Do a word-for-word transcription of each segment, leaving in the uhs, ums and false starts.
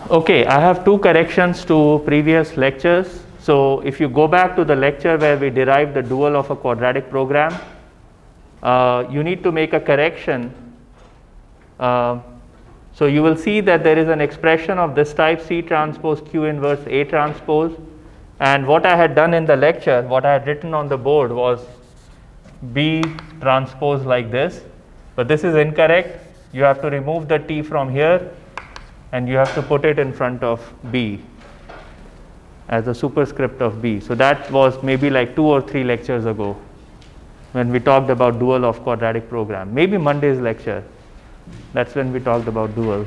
Okay, I have two corrections to previous lectures. So if you go back to the lecture where we derived the dual of a quadratic program, uh, you need to make a correction. Uh, so you will see that there is an expression of this type, C transpose Q inverse A transpose. And what I had done in the lecture, what I had written on the board was B transpose like this. But this is incorrect. You have to remove the T from here and you have to put it in front of B as a superscript of B. So that was maybe like two or three lectures ago when we talked about dual of quadratic program. Maybe Monday's lecture. That's when we talked about dual.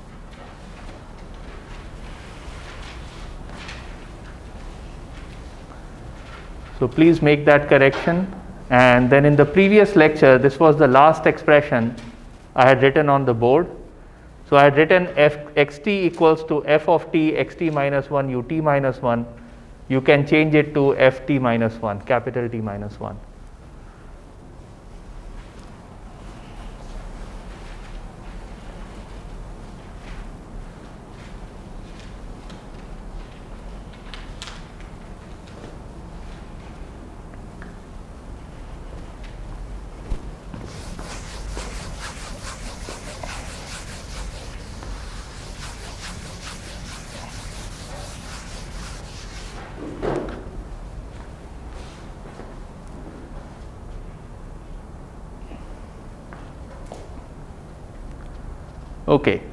So please make that correction. And then in the previous lecture, this was the last expression I had written on the board. So I had written f xt equals to f of t xt minus one ut minus one. You can change it to ft minus one, capital T minus one. Okay.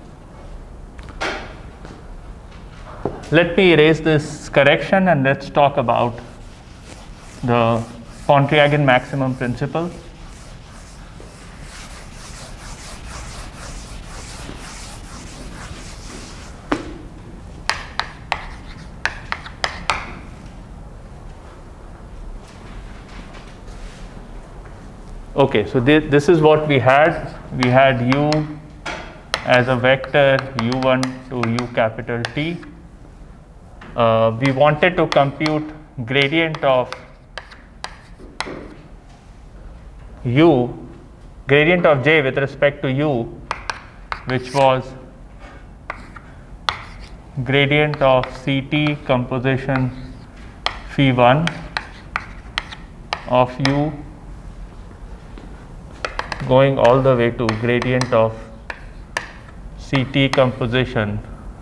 Let me erase this correction and let's talk about the Pontryagin maximum principle. Okay, so th this is what we had. We had u as a vector u one to u capital T. Uh, we wanted to compute gradient of u, gradient of j with respect to u, which was gradient of Ct composition phi one of u going all the way to gradient of Ct composition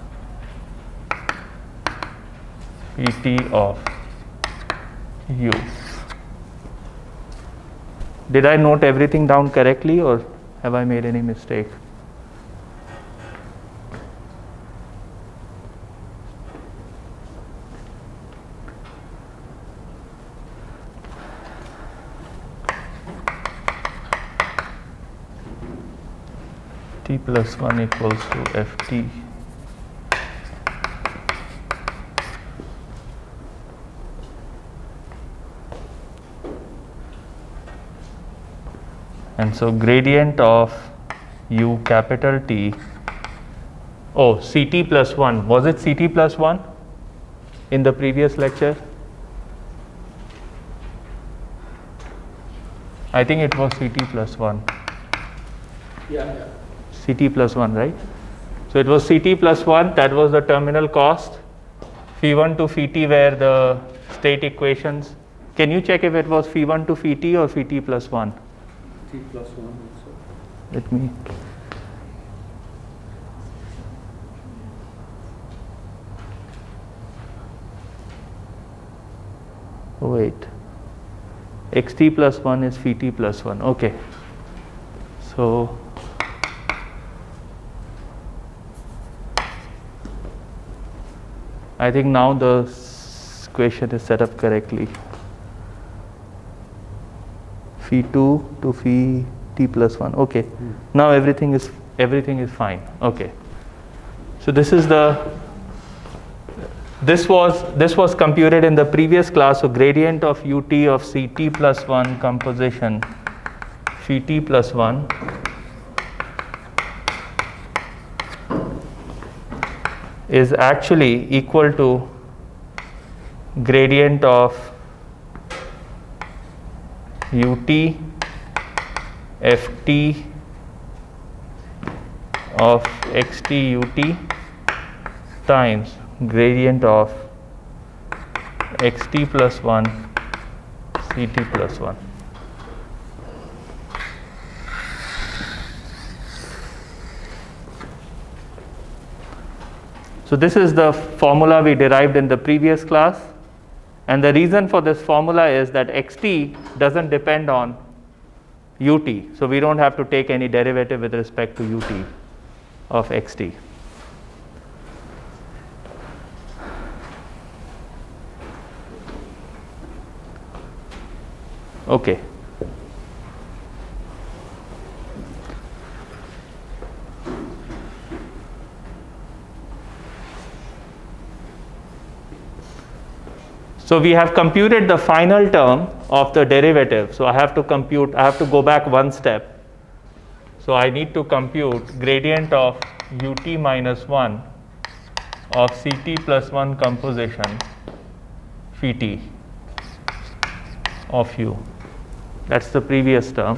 Pt of u. Did I note everything down correctly or have I made any mistake? T plus one equals to Ft. And so gradient of u capital T, oh, Ct plus one, was it Ct plus one in the previous lecture? I think it was Ct plus one. Yeah, yeah. Ct plus one, right? So it was Ct plus one, that was the terminal cost. Phi one to phi t were the state equations. Can you check if it was phi one to phi t or phi t plus one? T plus one also. Let me. Oh, wait. Xt plus one is phi t plus one. Okay. So I think now the equation is set up correctly. Phi two to phi t plus one. Okay. Hmm. Now everything is everything is fine. Okay. So this is the this was this was computed in the previous class. So gradient of ut of Ct plus one composition phi t plus one is actually equal to gradient of ut ft of xt ut times gradient of xt plus one ct plus one. So this is the formula we derived in the previous class, and the reason for this formula is that xt doesn't depend on ut, so we don't have to take any derivative with respect to ut of xt. Okay. So we have computed the final term of the derivative. So I have to compute, I have to go back one step. So I need to compute gradient of ut minus one of ct plus one composition phi t of u. That's the previous term.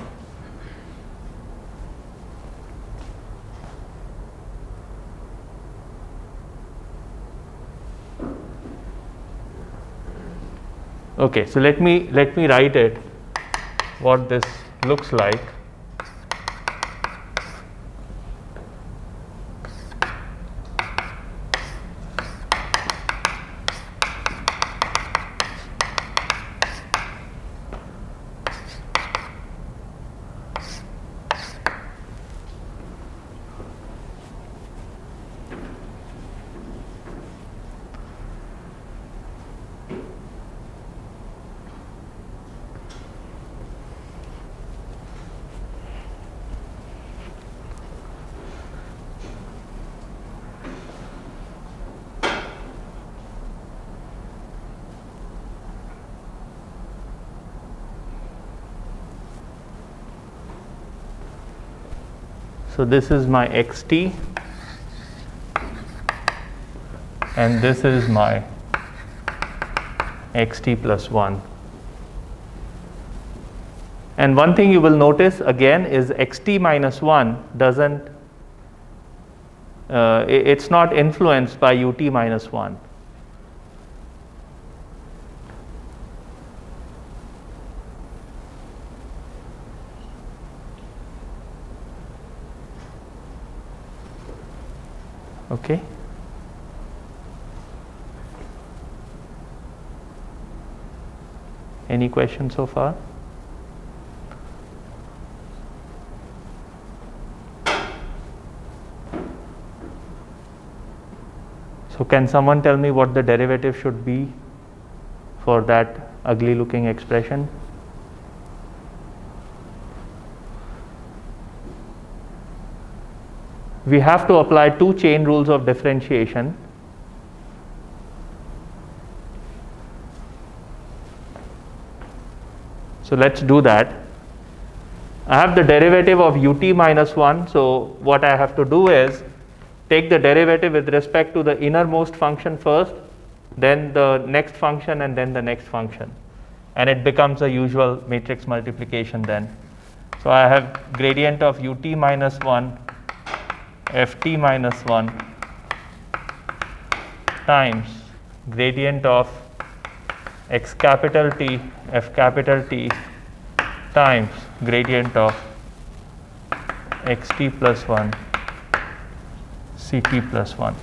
Okay, so let me let me write it what this looks like. So this is my xt and this is my xt plus one. And one thing you will notice again is xt minus one doesn't, uh, it's not influenced by ut minus one. Okay. Any questions so far? So can someone tell me what the derivative should be for that ugly looking expression? We have to apply two chain rules of differentiation. So let's do that. I have the derivative of ut minus one. So what I have to do is take the derivative with respect to the innermost function first, then the next function, and then the next function. And it becomes a usual matrix multiplication then. So I have gradient of ut minus one ft minus one times gradient of x capital T f capital T times gradient of xt plus one ct plus one.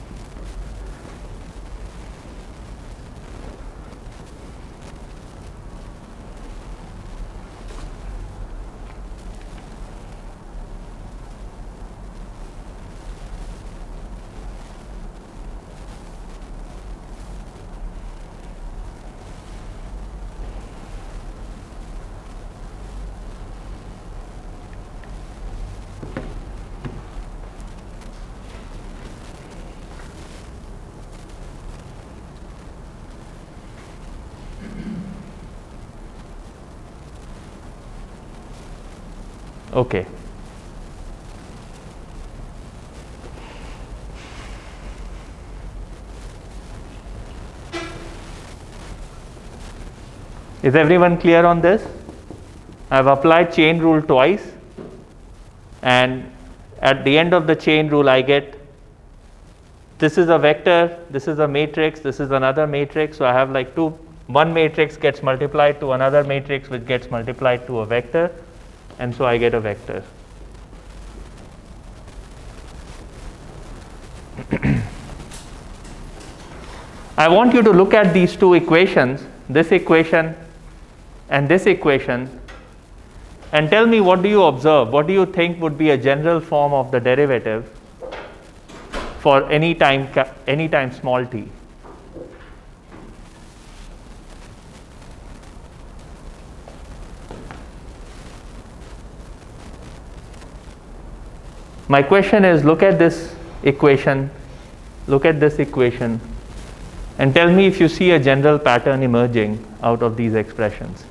Okay. Is everyone clear on this? I have applied chain rule twice, and at the end of the chain rule I get this is a vector, this is a matrix, this is another matrix. So I have like two, one matrix gets multiplied to another matrix which gets multiplied to a vector, and so I get a vector. I want you to look at these two equations, this equation and this equation, and tell me, what do you observe? What do you think would be a general form of the derivative for any time, any time small t? My question is, look at this equation, look at this equation, and tell me if you see a general pattern emerging out of these expressions.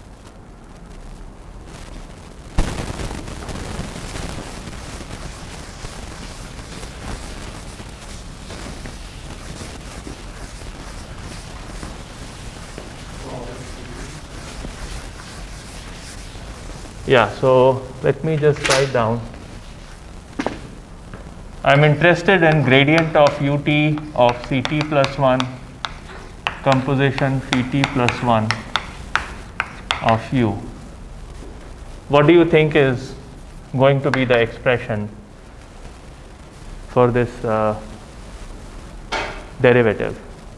Yeah, so let me just write down. I'm interested in gradient of ut of ct plus one composition phi plus one of u. What do you think is going to be the expression for this uh, derivative?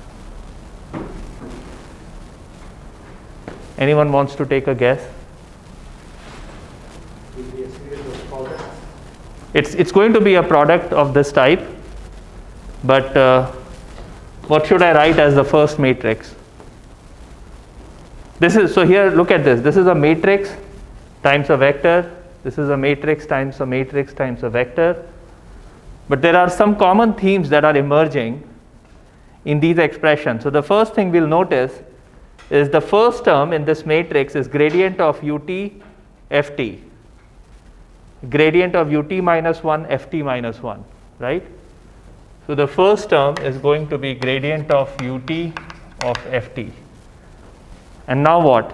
Anyone wants to take a guess? It's, it's going to be a product of this type, but uh, what should I write as the first matrix? This is, so here look at this, this is a matrix times a vector, this is a matrix times a matrix times a vector, but there are some common themes that are emerging in these expressions. So the first thing we'll notice is the first term in this matrix is gradient of ut ft. Gradient of ut minus one ft minus one, right? So the first term is going to be gradient of ut of ft. And now what?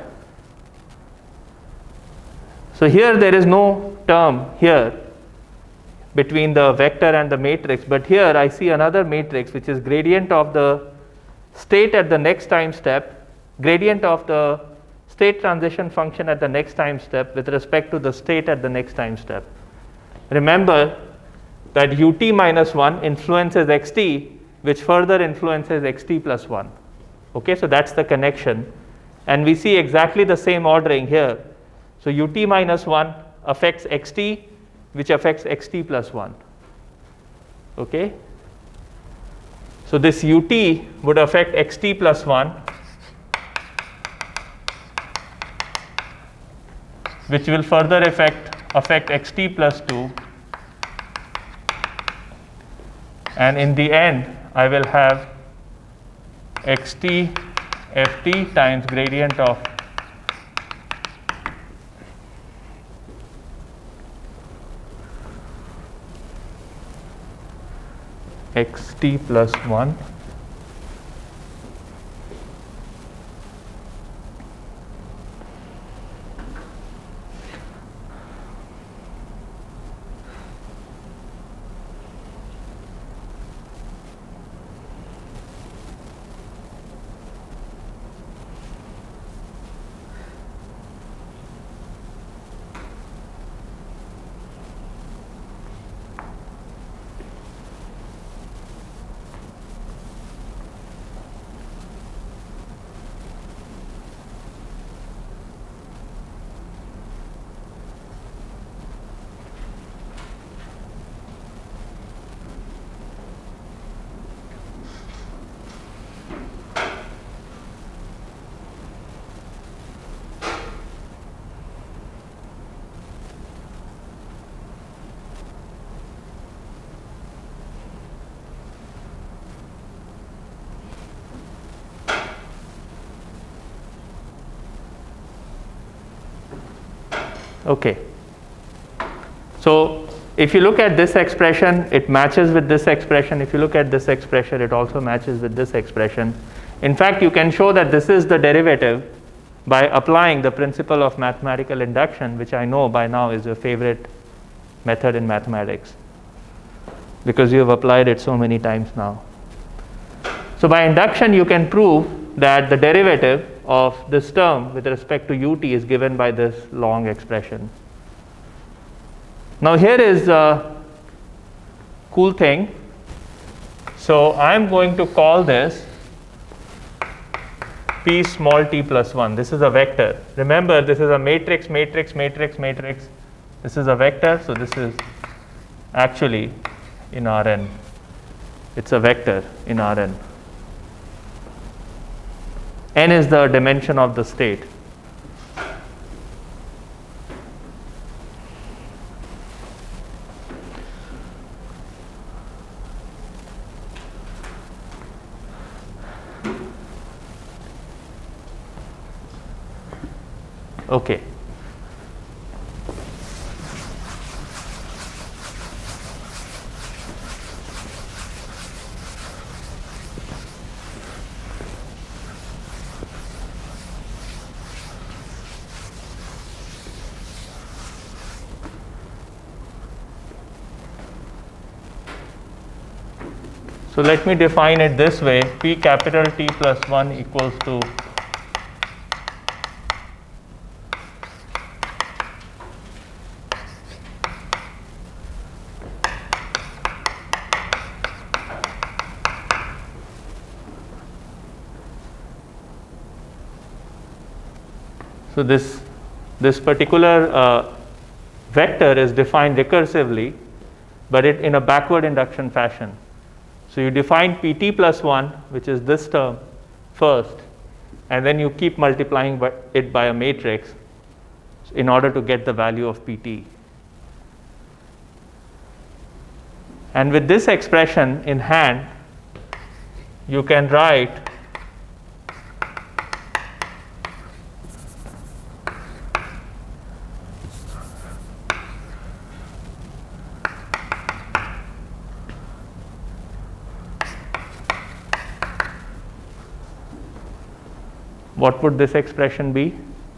So here there is no term here between the vector and the matrix, but here I see another matrix which is gradient of the state at the next time step, gradient of the state transition function at the next time step with respect to the state at the next time step. Remember that ut minus one influences xt, which further influences xt plus one. Okay, so that's the connection. And we see exactly the same ordering here. So ut minus one affects xt, which affects xt plus one. Okay, so this ut would affect xt plus one, which will further affect, affect xt plus two, and in the end I will have xt ft times gradient of xt plus one Okay. So if you look at this expression, it matches with this expression. If you look at this expression, it also matches with this expression. In fact, you can show that this is the derivative by applying the principle of mathematical induction, which I know by now is your favorite method in mathematics, because you have applied it so many times now. So by induction, you can prove that the derivative of this term with respect to ut is given by this long expression. Now here is a cool thing. So I'm going to call this p small t plus one. This is a vector. Remember, this is a matrix, matrix, matrix, matrix. This is a vector, so this is actually in Rn. It's a vector in Rn. N is the dimension of the state. Okay. So let me define it this way: P capital T plus one equals to so this this particular uh, vector is defined recursively, but it in a backward induction fashion. So you define Pt plus one, which is this term, first, and then you keep multiplying by it by a matrix in order to get the value of Pt. And with this expression in hand, you can write what would this expression be?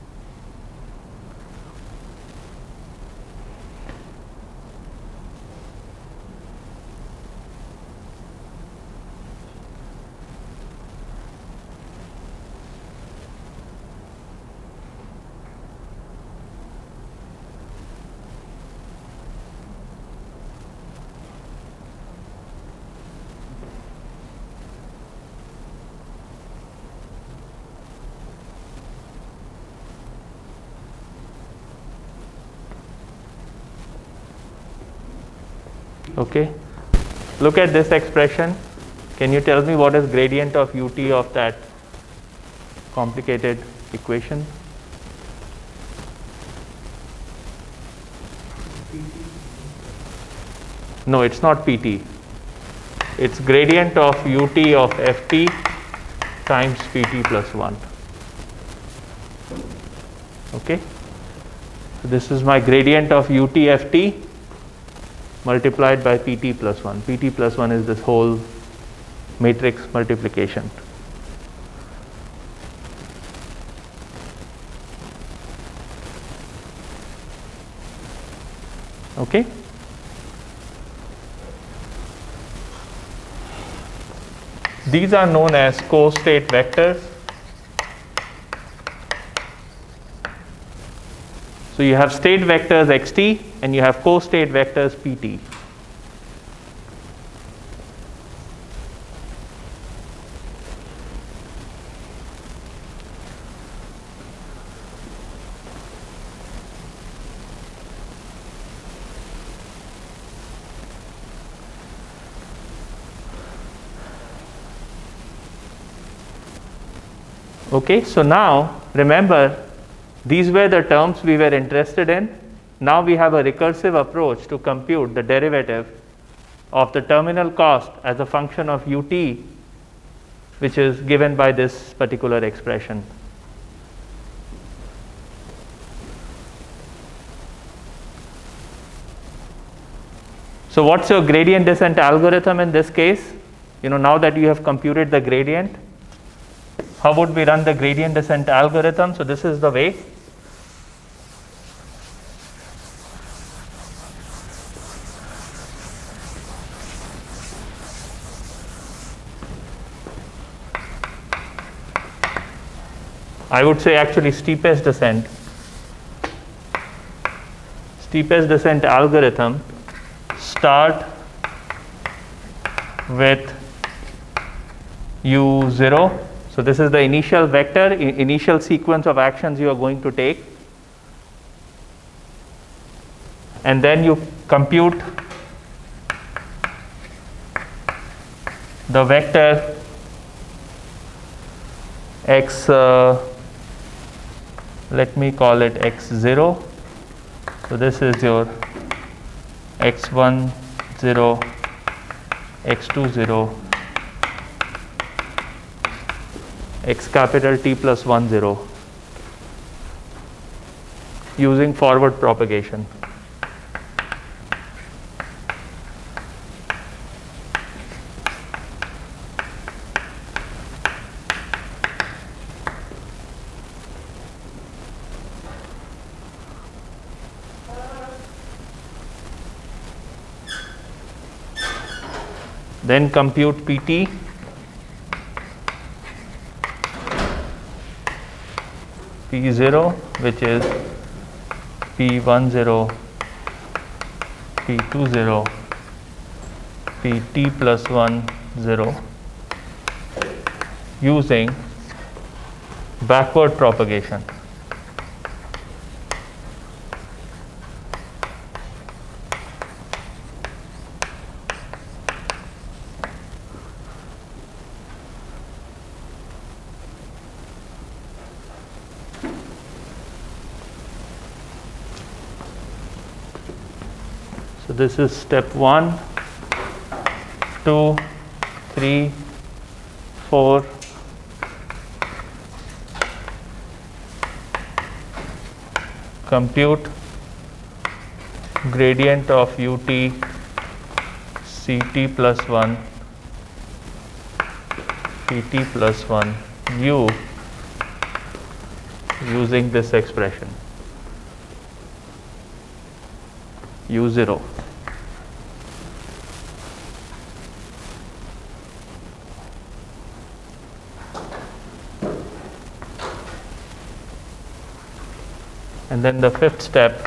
Okay, look at this expression. Can you tell me what is gradient of ut of that complicated equation? No, it's not Pt. It's gradient of ut of ft times Pt plus one. Okay, so this is my gradient of ut ft multiplied by Pt plus one. Pt plus one is this whole matrix multiplication. Okay. These are known as co-state vectors. So you have state vectors xt and you have co-state vectors pt. Okay, so now remember, these were the terms we were interested in. Now we have a recursive approach to compute the derivative of the terminal cost as a function of ut, which is given by this particular expression. So what's your gradient descent algorithm in this case? You know, now that you have computed the gradient, how would we run the gradient descent algorithm? So this is the way. I would say actually steepest descent, steepest descent algorithm start with u zero. So this is the initial vector, I- initial sequence of actions you are going to take. And then you compute the vector x, uh, let me call it x zero. So this is your x one zero, x two zero, x capital T plus one zero using forward propagation. Then compute P T, P zero, which is P one zero, P two zero, P T plus one zero using backward propagation. So this is step one, two, three, four, compute gradient of ut ct plus one, pt plus one u using this expression u zero. And then the fifth step,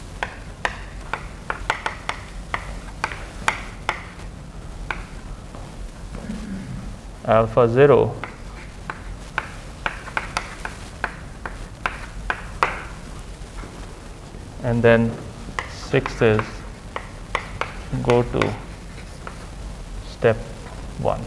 alpha zero and then sixth is go to step one.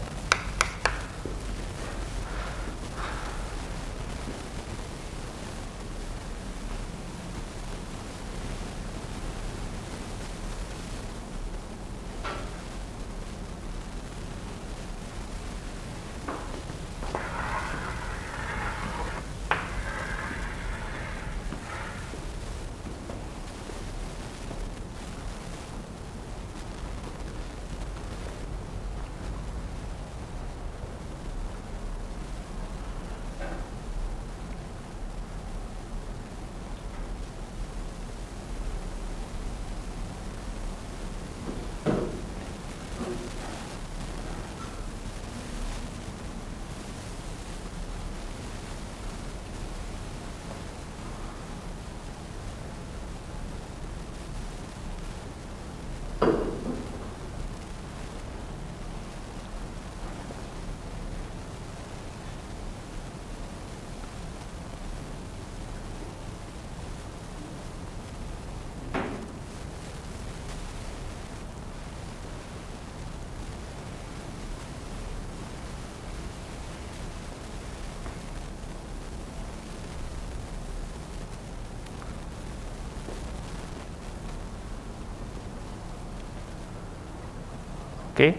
Okay.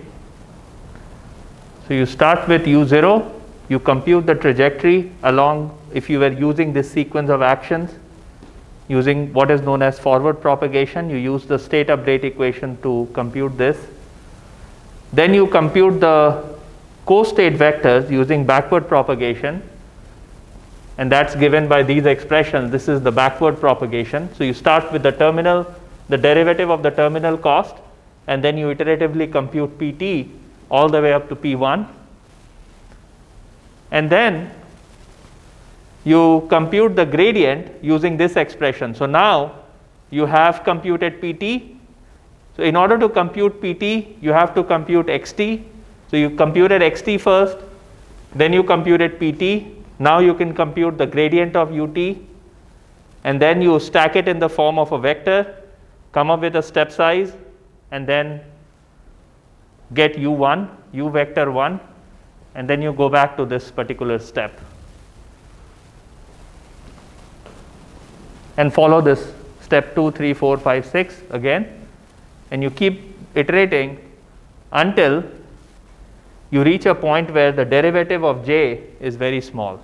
So you start with u zero, you compute the trajectory along, if you were using this sequence of actions, using what is known as forward propagation, you use the state update equation to compute this. Then you compute the co-state vectors using backward propagation, and that's given by these expressions. This is the backward propagation. So you start with the terminal, the derivative of the terminal cost, and then you iteratively compute P T all the way up to P one. And then you compute the gradient using this expression. So now you have computed P T. So in order to compute P T, you have to compute X T. So you computed X T first, then you computed P T. Now you can compute the gradient of U T, and then you stack it in the form of a vector, come up with a step size, and then get U one, U vector one, and then you go back to this particular step and follow this step two, three, four, five, six again, and you keep iterating until you reach a point where the derivative of J is very small.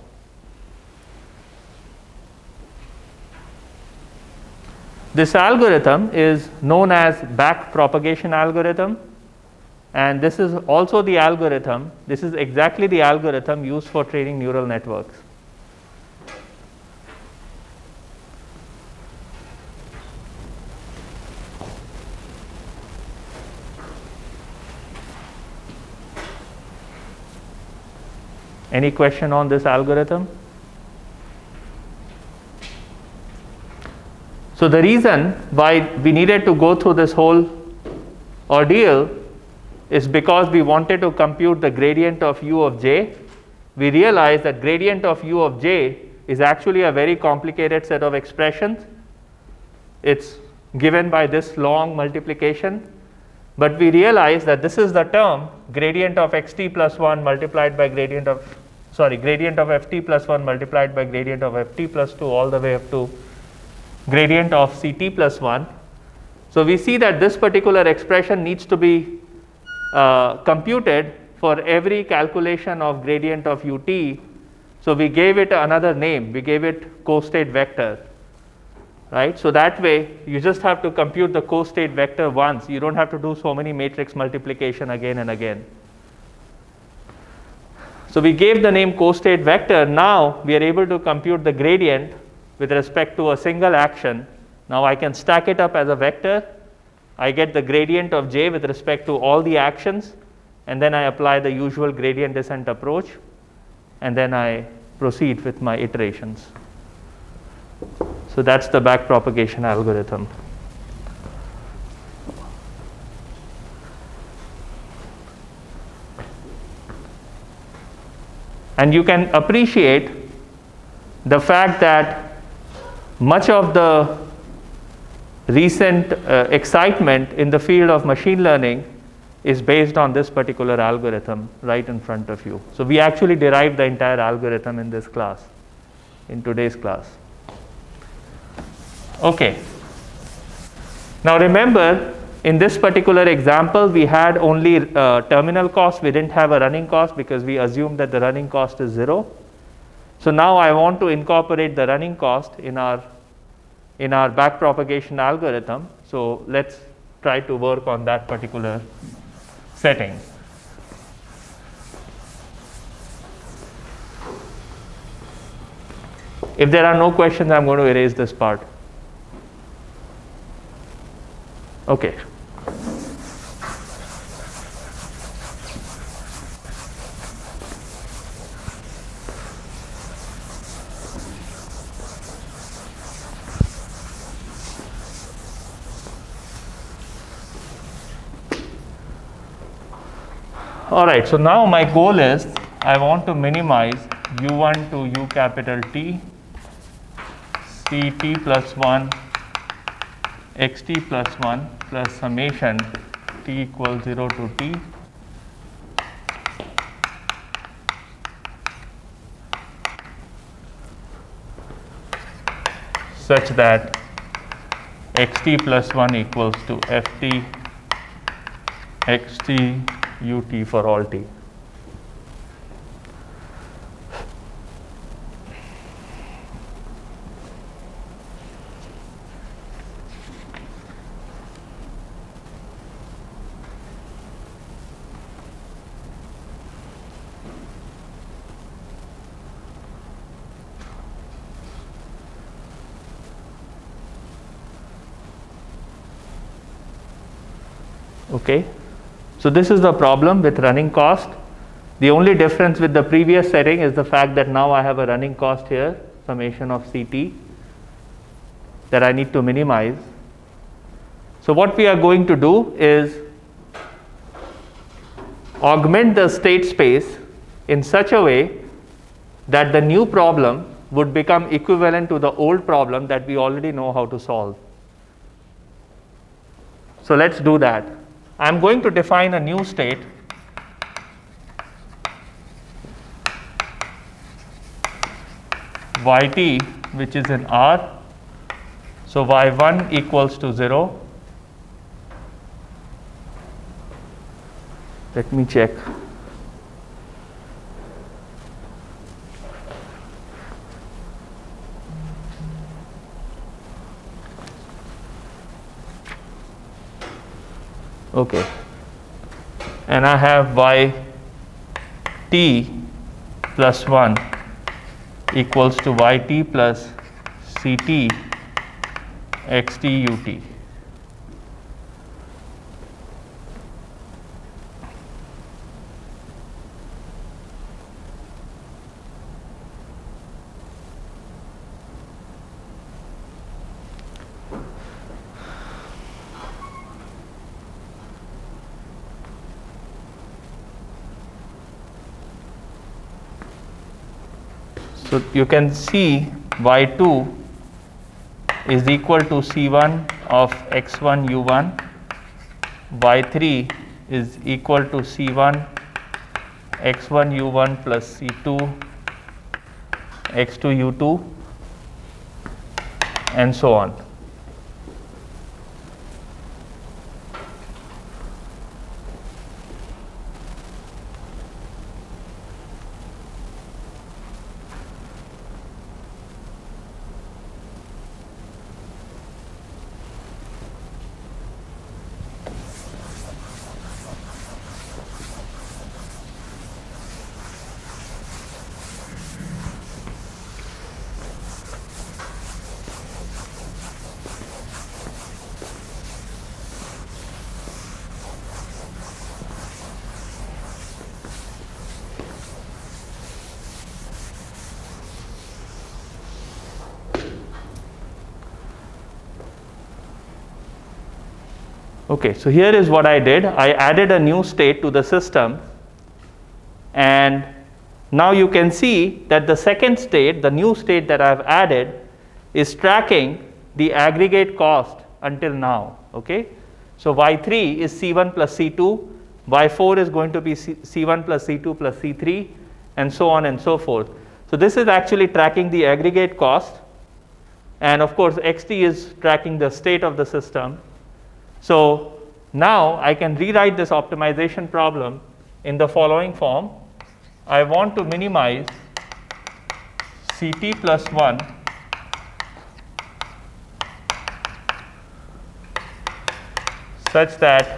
This algorithm is known as back propagation algorithm, and this is also the algorithm, this is exactly the algorithm used for training neural networks. Any question on this algorithm? So the reason why we needed to go through this whole ordeal is because we wanted to compute the gradient of U of j. We realized that gradient of U of j is actually a very complicated set of expressions. It's given by this long multiplication. But we realized that this is the term gradient of xt plus one multiplied by gradient of, sorry, gradient of ft plus one multiplied by gradient of ft plus two all the way up to gradient of ct plus one. So we see that this particular expression needs to be uh, computed for every calculation of gradient of ut. So we gave it another name. We gave it co-state vector. Right? So that way you just have to compute the co-state vector once. You don't have to do so many matrix multiplication again and again. So we gave the name co-state vector. Now we are able to compute the gradient with respect to a single action. Now I can stack it up as a vector. I get the gradient of j with respect to all the actions, and then I apply the usual gradient descent approach, and then I proceed with my iterations. So that's the backpropagation algorithm. And you can appreciate the fact that much of the recent uh, excitement in the field of machine learning is based on this particular algorithm right in front of you. So we actually derived the entire algorithm in this class, in today's class. Okay. Now remember, in this particular example, we had only uh, terminal cost. We didn't have a running cost because we assumed that the running cost is zero. So now I want to incorporate the running cost in our in our backpropagation algorithm. So let's try to work on that particular setting. If there are no questions, I'm going to erase this part. Okay. All right, so now my goal is I want to minimize u one to u capital T, ct plus one, xt plus one plus summation t equals zero to t such that xt plus one equals to ft xt ut for all t. Okay. So this is the problem with running cost. The only difference with the previous setting is the fact that now I have a running cost here. summation of Ct that I need to minimize. So what we are going to do is augment the state space in such a way that the new problem would become equivalent to the old problem that we already know how to solve. So let's do that. I'm going to define a new state yt, which is in R. So y one equals to zero. Let me check. Okay. And I have yt plus one equals to yt plus ct xt ut. So you can see y two is equal to c one of x one u one, y three is equal to c one x one u one plus c two x two u two, and so on. Okay, so here is what I did. I added a new state to the system, and now you can see that the second state, the new state that I've added, is tracking the aggregate cost until now. Okay, so y three is c one plus c two, y four is going to be c, c1 plus c two plus c three, and so on and so forth. So this is actually tracking the aggregate cost, and of course xt is tracking the state of the system. So now I can rewrite this optimization problem in the following form. I want to minimize Ct plus one such that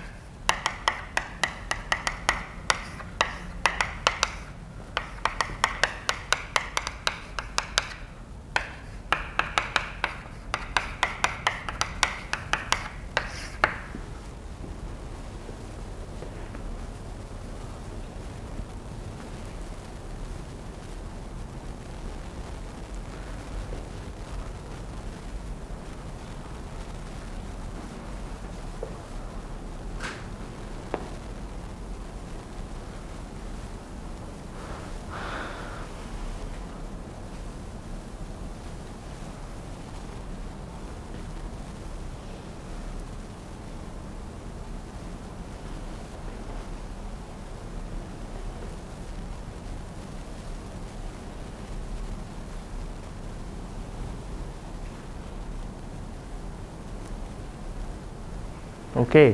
okay.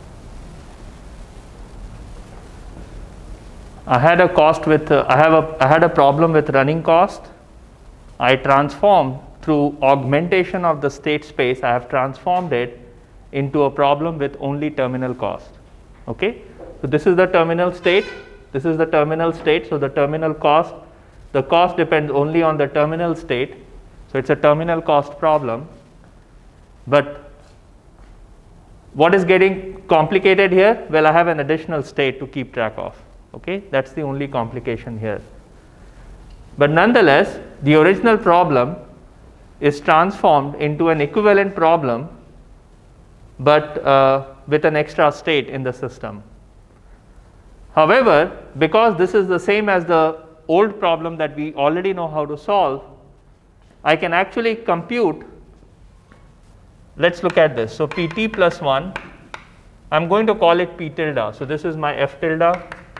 I had a cost with uh, I have a I had a problem with running cost. I transformed through augmentation of the state space. I have transformed it into a problem with only terminal cost. Okay, so this is the terminal state. This is the terminal state. So the terminal cost, the cost depends only on the terminal state. So it's a terminal cost problem. But what is getting complicated here? Well, I have an additional state to keep track of. Okay, that's the only complication here. But nonetheless, the original problem is transformed into an equivalent problem, but uh, with an extra state in the system. However, because this is the same as the old problem that we already know how to solve, I can actually compute. Let's look at this. So Pt plus one, I'm going to call it P tilde. So this is my F tilde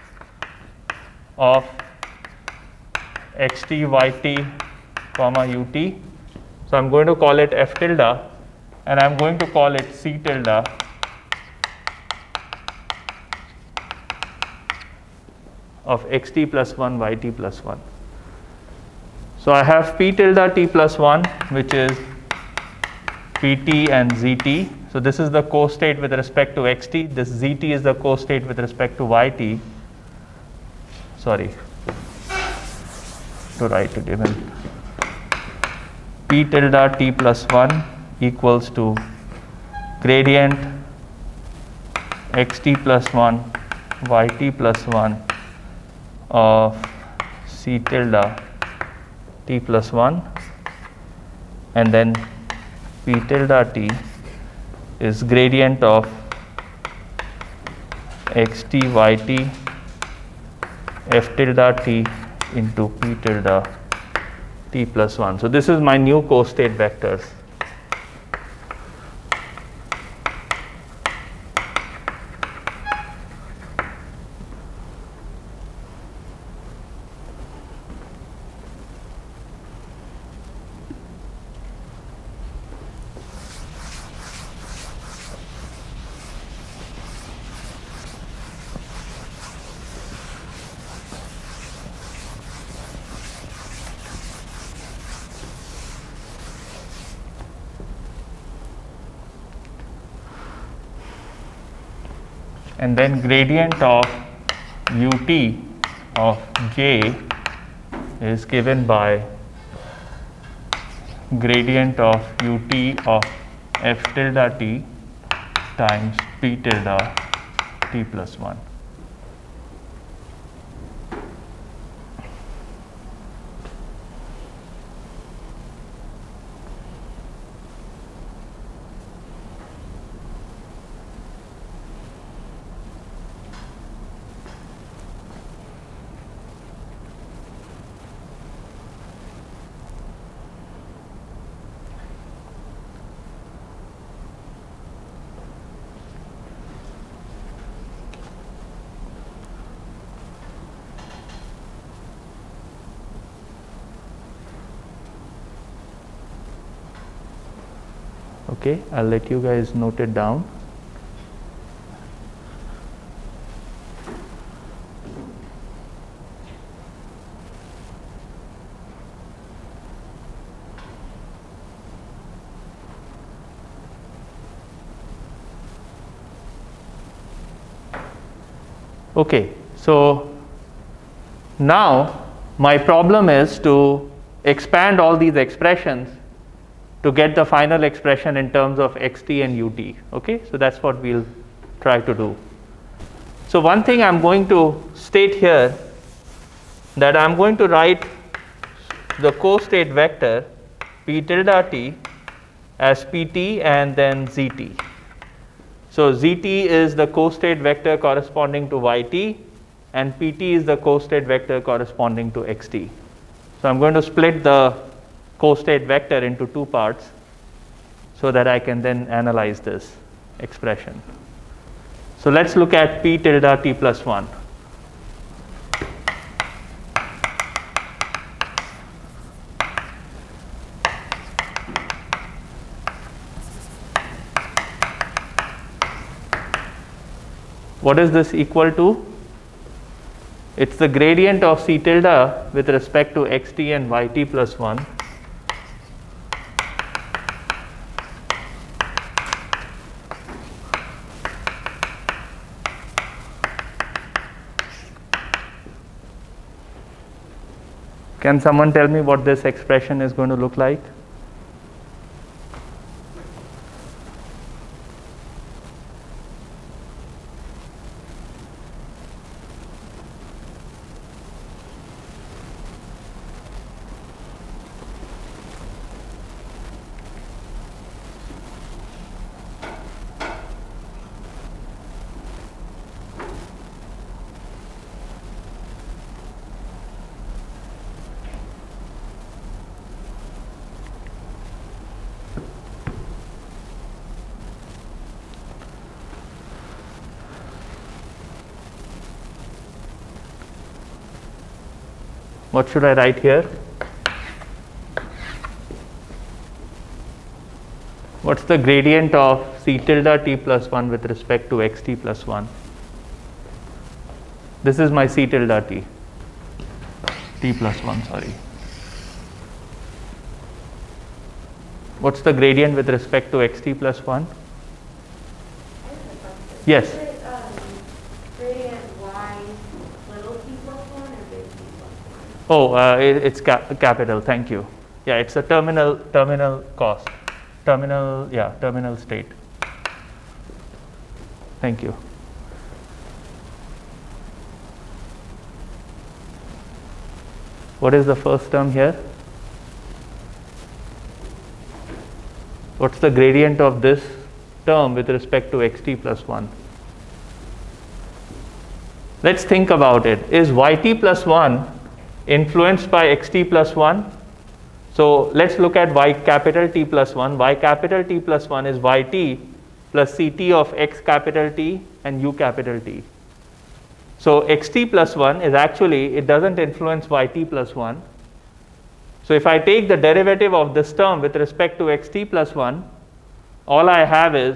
of xt, yt, comma ut. So I'm going to call it F tilde, and I'm going to call it C tilde of xt plus one, yt plus one. So I have P tilde t plus one, which is Pt and Zt. So this is the co-state with respect to xt. This Zt is the co-state with respect to yt. Sorry, to write it even. P tilde t plus one equals to gradient xt plus one, yt plus one of C tilde t plus one, and then P tilde t is gradient of xt, yt, F tilde t into P tilde t plus one. So this is my new co-state vectors. And then gradient of ut of j is given by gradient of ut of f tilde t times p tilde t plus one. Okay, I'll let you guys note it down. Okay, so now my problem is to expand all these expressions to get the final expression in terms of xt and ut. Okay, so that's what we'll try to do. So one thing I'm going to state here, that I'm going to write the co-state vector p tilde t as pt and then zt. So zt is the co-state vector corresponding to yt, and pt is the co-state vector corresponding to xt. So I'm going to split the co-state vector into two parts so that I can then analyze this expression. So let's look at p tilde t plus one. What is this equal to? It's the gradient of C tilde with respect to xt and yt plus one Can someone tell me what this expression is going to look like? What should I write here? What's the gradient of c tilde t plus one with respect to xt plus one? This is my c tilde t, t plus one, sorry. What's the gradient with respect to xt plus one? Yes. Is it, um, gradient y little t plus one or big t plus one? Oh, uh, it, it's cap capital, thank you. Yeah, it's a terminal, terminal cost, terminal, yeah, terminal state. Thank you. What is the first term here? What's the gradient of this term with respect to xt plus one? Let's think about it. Is yt plus one influenced by xt plus one? So let's look at y capital T plus one. Y capital T plus one is yt plus ct of x capital T and u capital T. So xt plus one is actually, it doesn't influence yt plus one. So if I take the derivative of this term with respect to xt plus one, all I have is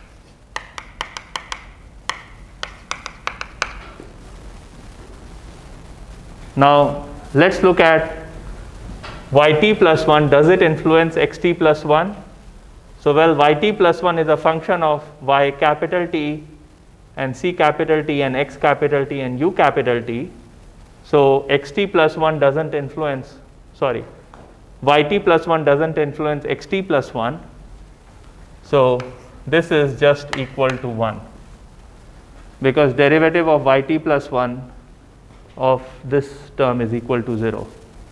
now let's look at yt plus one. Does it influence xt plus one? So well, yt plus one is a function of y capital T and c capital T and x capital T and u capital T. So xt plus one doesn't influence, sorry, yt plus one doesn't influence xt plus one. So this is just equal to one, because derivative of yt plus one of this term is equal to zero.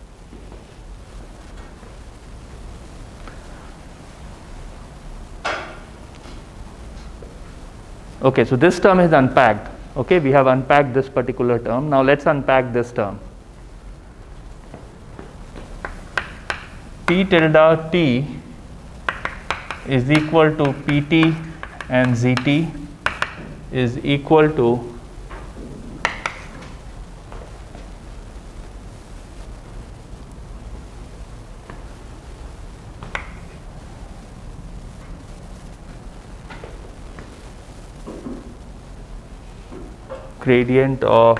Okay, so this term is unpacked. Okay, we have unpacked this particular term. Now let's unpack this term. P tilde t is equal to pt and zt is equal to gradient of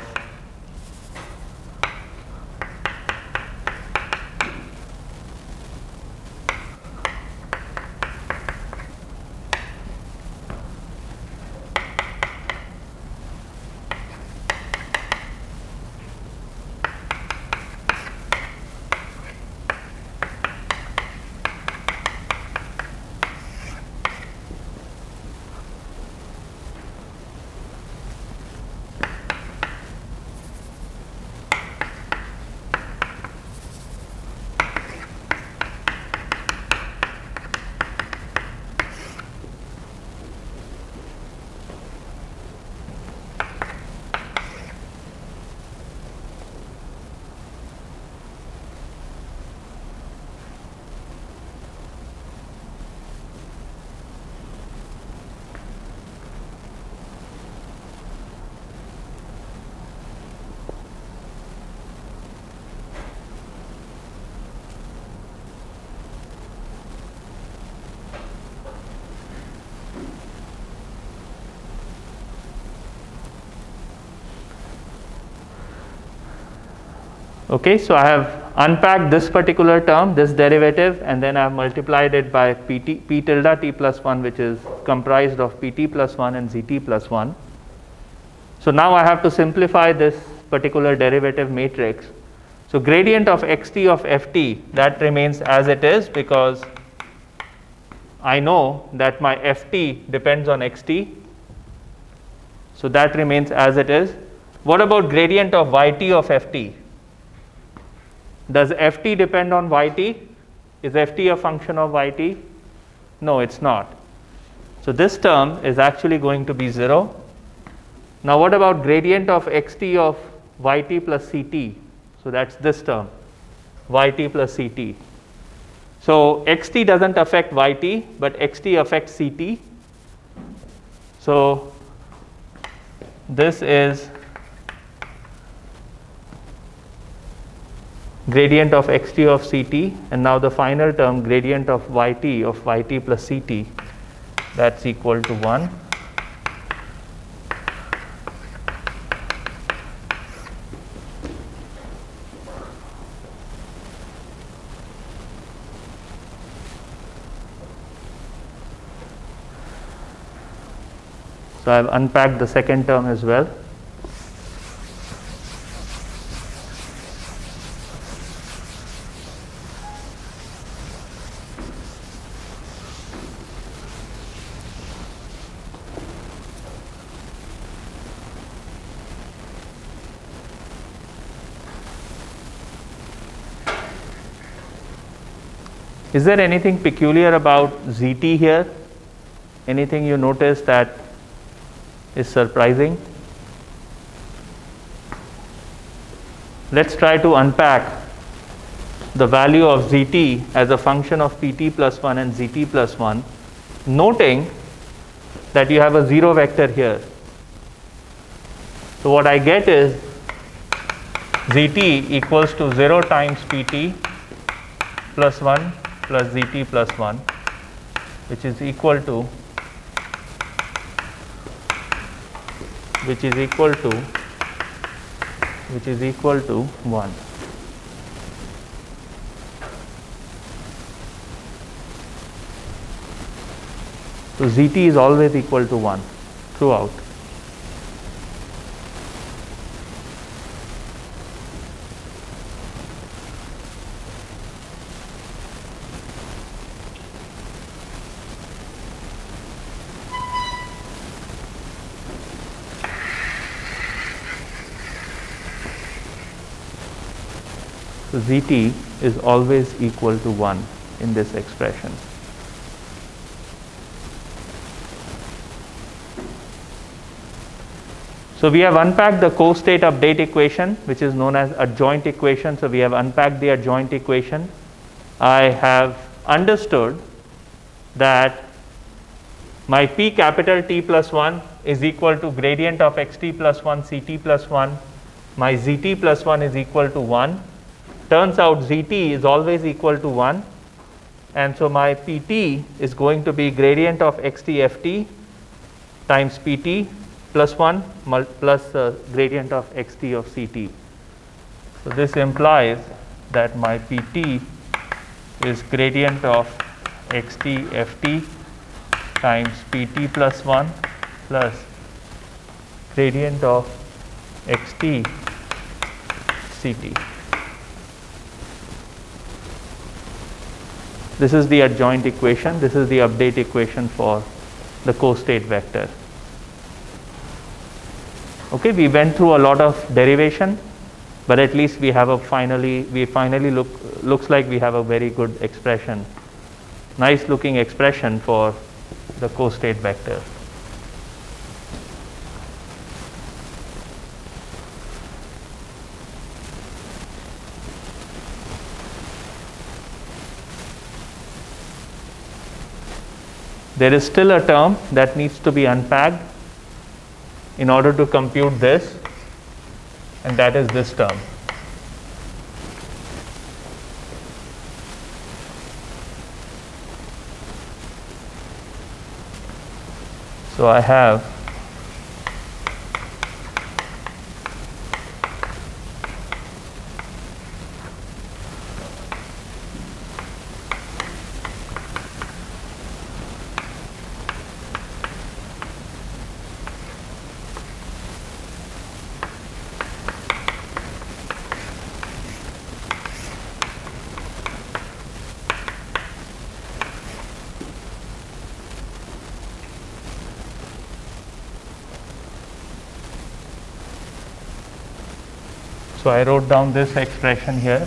okay, so I have unpacked this particular term, this derivative, and then I have multiplied it by pt, p tilde t plus one, which is comprised of pt plus one and zt plus one. So now I have to simplify this particular derivative matrix. So gradient of xt of ft, that remains as it is, because I know that my ft depends on xt. So that remains as it is. What about gradient of yt of ft? Does ft depend on yt? Is ft a function of yt? No, it's not. So this term is actually going to be zero. Now what about gradient of xt of yt plus ct? So that's this term, yt plus ct. So xt doesn't affect yt, but xt affects ct. So this is gradient of xt of ct, and now the final term gradient of yt of yt plus ct, that's equal to one. So I've unpacked the second term as well. Is there anything peculiar about Z T here? Anything you notice that is surprising? Let's try to unpack the value of Z T as a function of P T plus one and Z T plus one, noting that you have a zero vector here. So what I get is Z T equals to zero times P T plus one plus Z T plus one, which is equal to which is equal to which is equal to one. So Z T is always equal to one throughout. So Z T is always equal to one in this expression. So we have unpacked the co-state update equation, which is known as adjoint equation. So we have unpacked the adjoint equation. I have understood that my P capital T plus one is equal to gradient of xt plus one ct plus one. My zt plus one is equal to one. Turns out Z T is always equal to one, and so my P T is going to be gradient of xt ft times P T plus one plus uh, gradient of xt of ct. So this implies that my P T is gradient of xt ft times P T plus one plus gradient of xt ct. This is the adjoint equation. This is the update equation for the co-state vector. Okay, we went through a lot of derivation, but at least we have a finally, we finally look, looks like we have a very good expression, nice looking expression for the co-state vector. There is still a term that needs to be unpacked in order to compute this, and that is this term. So I have So I wrote down this expression here.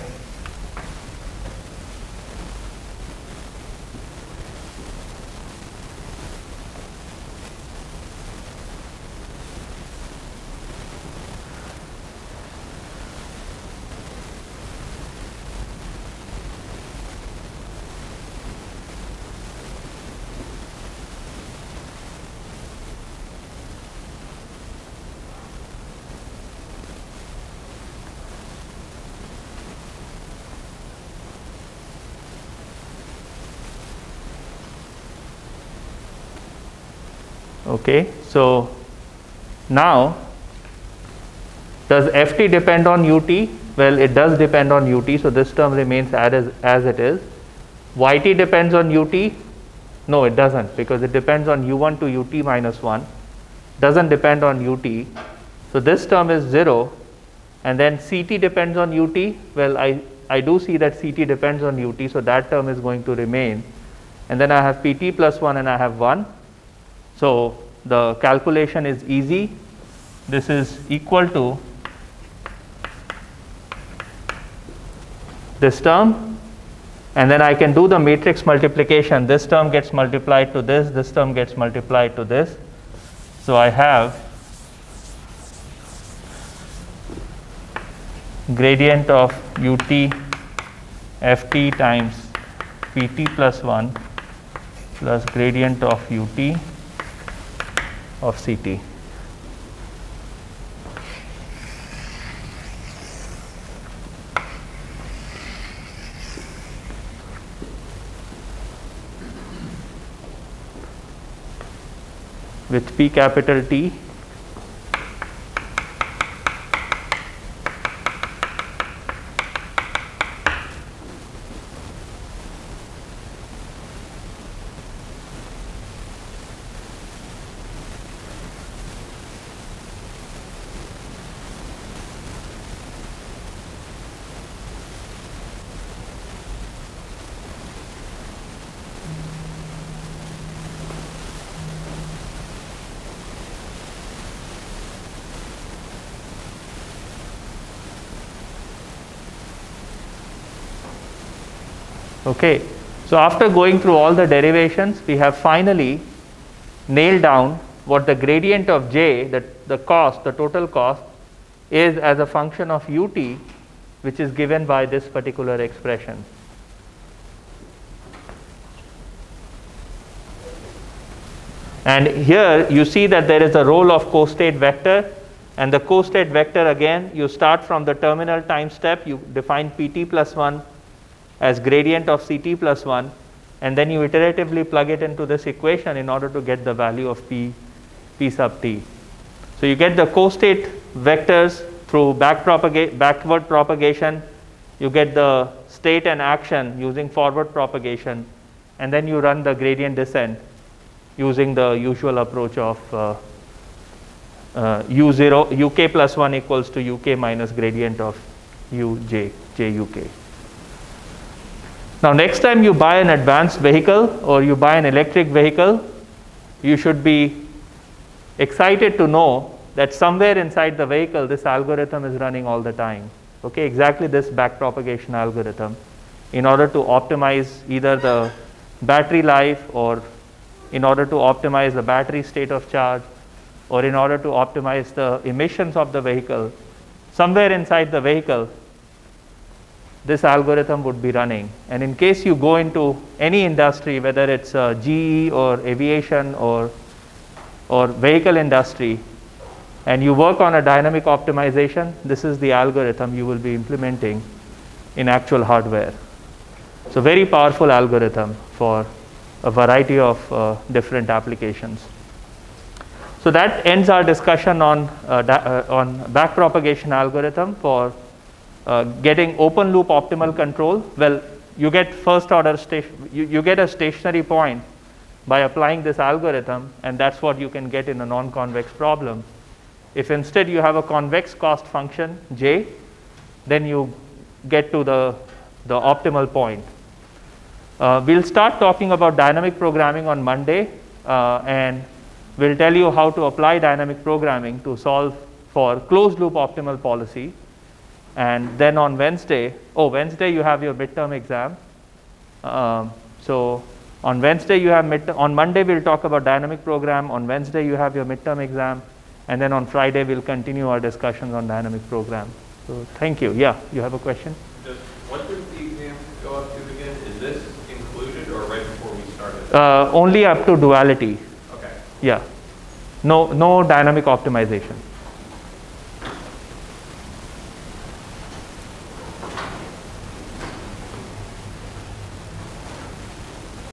Okay, so now does F T depend on U T? Well, it does depend on U T, so this term remains as, as it is. Y T depends on U T? No, it doesn't, because it depends on U one to U T minus one. Doesn't depend on U T. So this term is zero. And then C T depends on U T. Well, I, I do see that C T depends on U T, so that term is going to remain. And then I have P T plus one and I have one. So the calculation is easy. This is equal to this term. And then I can do the matrix multiplication. This term gets multiplied to this, this term gets multiplied to this. So I have gradient of U T F T times P T plus one plus gradient of U T of C T. With P capital T Okay, so after going through all the derivations, we have finally nailed down what the gradient of J, the, the cost, the total cost, is as a function of U T, which is given by this particular expression. And here you see that there is a role of co-state vector, and the co-state vector, again, you start from the terminal time step, you define P T plus one as gradient of C T plus one, and then you iteratively plug it into this equation in order to get the value of P, P sub T. So you get the co-state vectors through back propaga- backward propagation, you get the state and action using forward propagation, and then you run the gradient descent using the usual approach of uh, uh, U zero, U K plus one equals to U K minus gradient of U J, J U K. Now next time you buy an advanced vehicle or you buy an electric vehicle, you should be excited to know that somewhere inside the vehicle this algorithm is running all the time. Okay, exactly this backpropagation algorithm, in order to optimize either the battery life, or in order to optimize the battery state of charge, or in order to optimize the emissions of the vehicle. Somewhere inside the vehicle this algorithm would be running. And in case you go into any industry, whether it's uh, G E or aviation or, or vehicle industry, and you work on a dynamic optimization, this is the algorithm you will be implementing in actual hardware. So very powerful algorithm for a variety of uh, different applications. So that ends our discussion on, uh, uh, on backpropagation algorithm for Uh, getting open loop optimal control. Well, you get first order station, you, you get a stationary point by applying this algorithm, and that's what you can get in a non-convex problem. If instead you have a convex cost function J, then you get to the, the optimal point. Uh, we'll start talking about dynamic programming on Monday, uh, and we'll tell you how to apply dynamic programming to solve for closed loop optimal policy. And then on Wednesday, oh, Wednesday you have your midterm exam. Um, so on Wednesday you have midterm, on Monday we'll talk about dynamic program, on Wednesday you have your midterm exam, and then on Friday we'll continue our discussions on dynamic program. So thank you. Yeah, you have a question? Just, what does the exam go up to again? Is this included or right before we started? Uh, only up to duality. Okay. Yeah. No, no dynamic optimization.